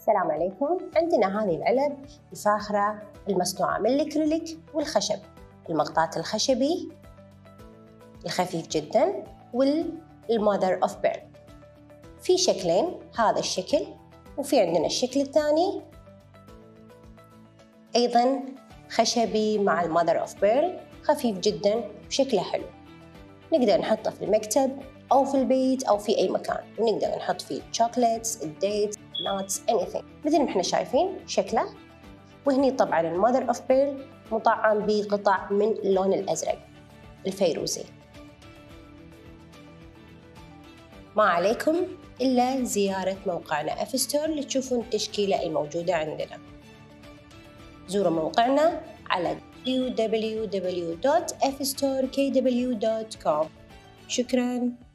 السلام عليكم. عندنا هذه العلب الفاخرة المصنوعة من الأكريليك والخشب، المغطاة الخشبي الخفيف جدا والماذر اوف بيرل. في شكلين، هذا الشكل وفي عندنا الشكل الثاني أيضا خشبي مع الماذر اوف بيرل، خفيف جدا وشكله حلو. نقدر نحطه في المكتب أو في البيت أو في أي مكان، ونقدر نحط فيه الشوكولاتس، الديت، ناتس، anything مثل ما احنا شايفين شكله. وهني طبعا الماذر اوف بيرل مطعم بقطع من اللون الأزرق الفيروزي. ما عليكم إلا زيارة موقعنا فستور لتشوفون التشكيلة الموجودة عندنا. زوروا موقعنا على www.fstorkw.com. شكراً.